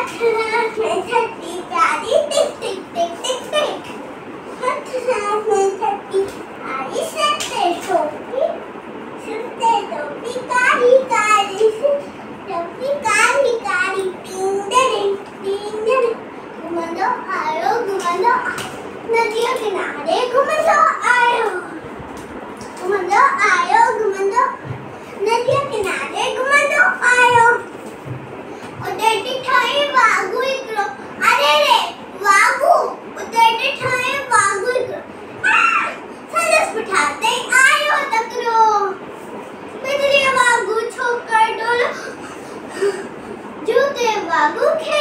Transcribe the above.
हाथ में छठी प्यारी टिक टिक टिक टिक टिक, हाथ में छठी प्यारी सत्ते टोपी कारी कारी टोपी कारी कारी टिंग डे घुमंदो आयो नदियों किनारे घुमंदो आयो नदियों किनारे घुमंदो आयो उदेटी ठाई वागू इकरो अरे रे वागू उदेटी ठाई वागू इकरो सरस बिठाते आयो तकरो बिजली वागू छोकर डोलो जूते वागू